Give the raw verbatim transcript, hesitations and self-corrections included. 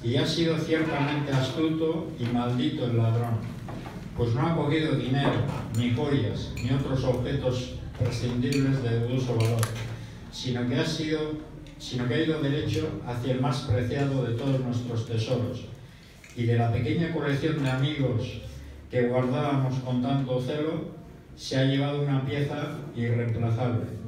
Y ha sido ciertamente astuto y maldito el ladrón, pues no ha cogido dinero, ni joyas, ni otros objetos prescindibles de dudoso valor, sino que ha sido, sino que ha ido derecho hacia el más preciado de todos nuestros tesoros, y de la pequeña colección de amigos que guardábamos con tanto celo, se ha llevado una pieza irreemplazable,